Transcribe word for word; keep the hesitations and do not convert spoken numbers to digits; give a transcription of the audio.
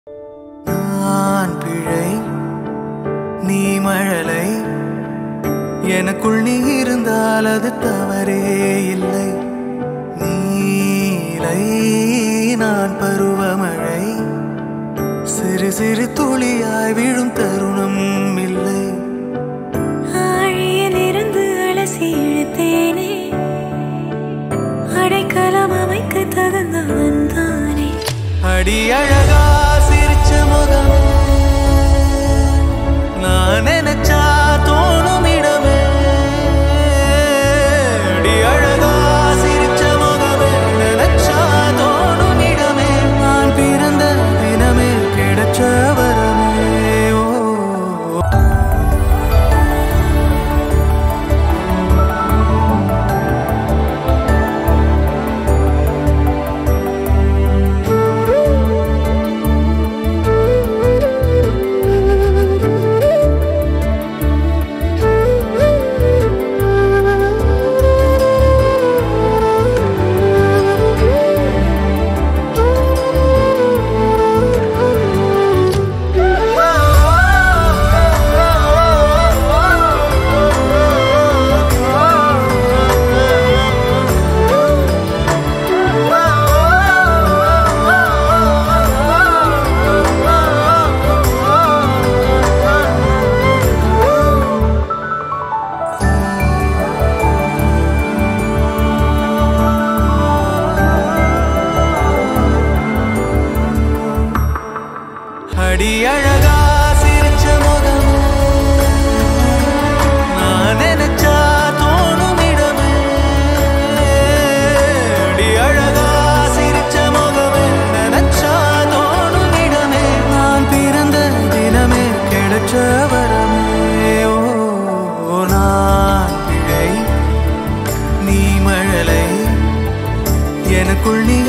நான் பிழை நீ மழலை எனக்குள் நீ இருந்தால் அது தவறே இல்லை. நீலை நான் பருவமழை சிறு சிறு துளியாய் விழும் தருணம் இல்லை. ஆழியில் இருந்து அலசி இழுத்தேனே அடைக்கலம் அமைக்க தகுந்தவன் தானே. அடி அழகா சிரிச்ச முகம் நான் நினைச்சா தோணும் இடமே. அடி அழகா சிரிச்ச முகமே நினைச்சா தோணும் இடமே. நான் பிறந்த தினமே கிடைச்ச வரமே. அடி அழகா சிரிச்ச முகம் நான் நினைச்சா தோணும் இடமே. அடி அழகா சிரிச்ச முகமே நினைச்சா தோணும் இடமே. நான் பிறந்த தினமே கிடைச்ச வரமே. ஓ நான் பிழை நீ மழலை எனக்குள் நீ